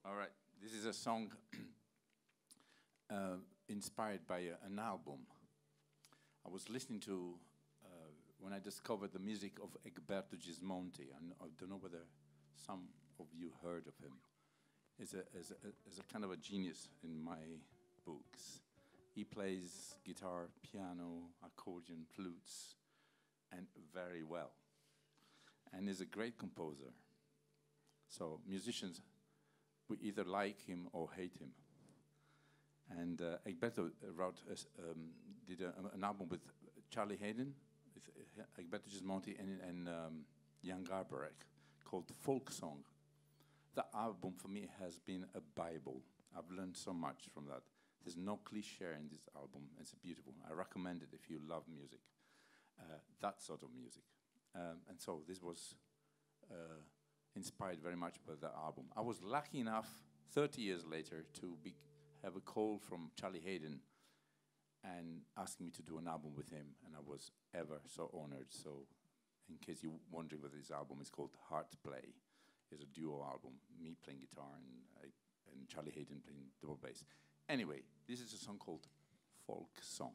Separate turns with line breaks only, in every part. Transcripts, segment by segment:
All right, this is a song inspired by an album. I was listening to, when I discovered the music of Egberto Gismonti. I don't know whether some of you heard of him. He's a kind of a genius in my books. He plays guitar, piano, accordion, flutes, and very well. And is a great composer. So musicians, we either like him or hate him. And Egberto did an album with Charlie Haydn, with Egberto Gismonti, and Jan Garbarek, called Folk Song. The album for me has been a Bible. I've learned so much from that. There's no cliche in this album. It's beautiful. I recommend it if you love music, that sort of music. And so this was inspired very much by the album. I was lucky enough 30 years later to have a call from Charlie Haydn and asking me to do an album with him, and I was ever so honored. So in case you're wondering whether this album is called Heart Play, it's a duo album, me playing guitar and Charlie Haydn playing double bass. Anyway, this is a song called Folk Song.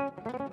Thank